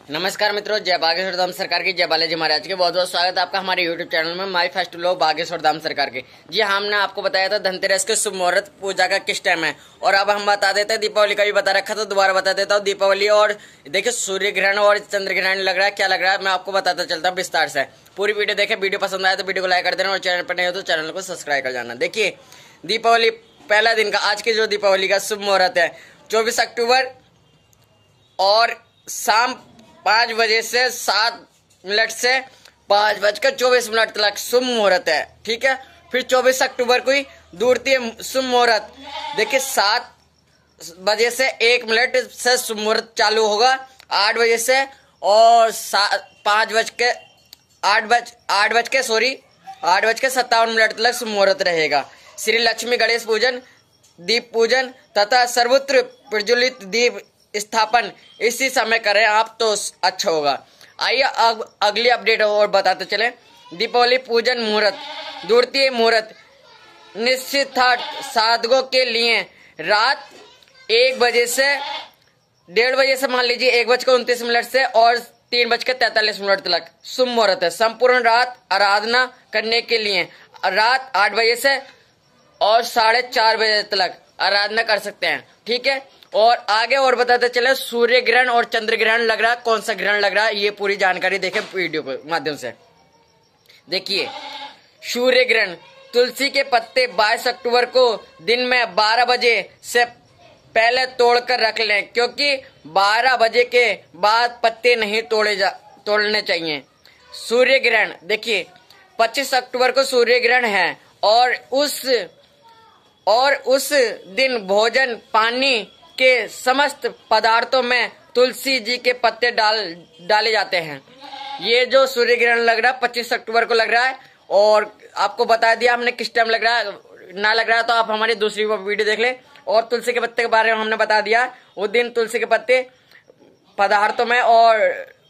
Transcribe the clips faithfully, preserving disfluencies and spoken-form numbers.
नमस्कार मित्रों, जय बागेश्वर धाम सरकार की, जय बालाजी महाराज के। बहुत बहुत स्वागत है आपका हमारे यूट्यूब चैनल में my first vlog Bageshwar Dham Sarkar के। जी हमने आपको बताया था धनतेरस के शुभ मुहूर्त पूजा का किस टाइम है, और अब हम बता देते हैं दीपावली का भी बता रखा था, दोबारा बता देता हूँ दीपावली। और देखिए सूर्य ग्रहण और चंद्र ग्रहण लग रहा है, क्या लग रहा है मैं आपको बताता चलता हूँ विस्तार से। पूरी वीडियो देखे, वीडियो पसंद आए तो वीडियो को लाइक कर देना, और चैनल पर नहीं हो तो चैनल को सब्सक्राइब कर जाना। देखिए दीपावली पहला दिन का, आज की जो दीपावली का शुभ मुहूर्त है चौबीस अक्टूबर और शाम पाँच बजे से सात मिनट से पाँच बजकर चौबीस मिनट तक शुभ मुहूर्त है। ठीक है, फिर चौबीस अक्टूबर को ही दूरतीय शुभ मुहूर्त। देखिए सात बजे से एक मिनट से शुभ मुहूर्त चालू होगा, आठ बजे से और पाँच बज के आठ बज आठ बज के सॉरी आठ बज के सत्तावन मिनट तक शुभ मुहूर्त रहेगा। श्री लक्ष्मी गणेश पूजन, दीप पूजन तथा सर्वत्र प्रज्वलित दीप स्थापन इसी समय करें आप तो अच्छा होगा। आइए अब अगली अपडेट और बताते चले। दीपावली पूजन मुहूर्त, दूरतीय मुहूर्त निश्चितार्थ साधकों के लिए रात एक बजे से डेढ़ बजे से मान लीजिए एक बज के उनतीस मिनट से और तीन बज के तैतालीस मिनट तक शुभ मुहूर्त है। संपूर्ण रात आराधना करने के लिए रात आठ बजे से और साढ़े चार बजे तक आराधना कर सकते हैं। ठीक है, और आगे और बताते चले सूर्य ग्रहण और चंद्र ग्रहण लग रहा है, कौन सा ग्रहण लग रहा है ये पूरी जानकारी देखें वीडियो के माध्यम से। देखिए सूर्य ग्रहण, तुलसी के पत्ते बाईस अक्टूबर को दिन में बारह बजे से पहले तोड़कर रख लें, क्योंकि बारह बजे के बाद पत्ते नहीं तोड़े जा तोड़ने चाहिए। सूर्य ग्रहण देखिए पच्चीस अक्टूबर को सूर्य ग्रहण है, और उस और उस दिन भोजन पानी के समस्त पदार्थों में तुलसी जी के पत्ते डाल डाले जाते हैं। ये जो सूर्य ग्रहण लग रहा है पच्चीस अक्टूबर को लग रहा है, और आपको बता दिया हमने किस टाइम लग रहा है। ना लग रहा है तो आप हमारी दूसरी वीडियो देख लें। और तुलसी के पत्ते के बारे में हमने बता दिया, उस दिन तुलसी के पत्ते पदार्थों में और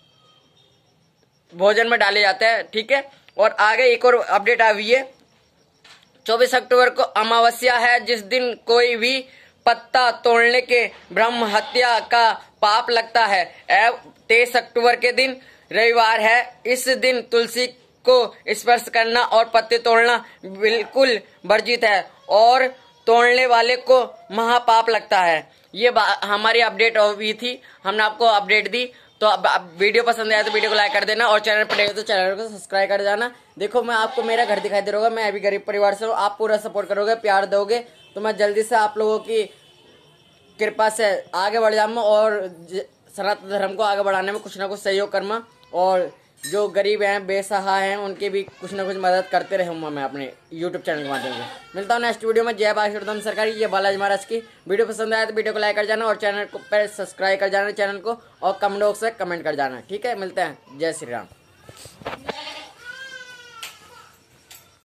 भोजन में डाले जाते हैं। ठीक है, और आगे एक और अपडेट आ गई है। चौबीस अक्टूबर को अमावस्या है, जिस दिन कोई भी पत्ता तोड़ने के ब्रह्म हत्या का पाप लगता है। एवं तेईस अक्टूबर के दिन रविवार है, इस दिन तुलसी को स्पर्श करना और पत्ते तोड़ना बिल्कुल वर्जित है, और तोड़ने वाले को महापाप लगता है। ये हमारी अपडेट हुई थी, हमने आपको अपडेट दी। तो अब, अब वीडियो पसंद आया तो वीडियो को लाइक कर देना, और चैनल पर नहीं हो तो चैनल को सब्सक्राइब कर जाना। देखो मैं आपको मेरा घर दिखाई दे रहा होगा, मैं अभी गरीब परिवार से हूँ, आप पूरा सपोर्ट करोगे, प्यार दोगे तो मैं जल्दी से आप लोगों की कृपा से आगे बढ़ जाऊंगा, और सनातन धर्म को आगे बढ़ाने में कुछ ना कुछ सहयोग करूँगा, और जो गरीब हैं बेसहाय हैं उनकी भी कुछ ना कुछ मदद करते रहूँगा मैं अपने यूट्यूब चैनल के माध्यम से। मिलता हूँ नेक्स्ट वीडियो में। जय बागेश्वर धाम सरकार की, जय बालाजी महाराज की। वीडियो पसंद आया तो वीडियो को लाइक कर जाना, और चैनल को पर सब्सक्राइब कर जाना चैनल को, और कमेंट बॉक्स से कमेंट कर जाना। ठीक है, मिलते हैं। जय श्री राम।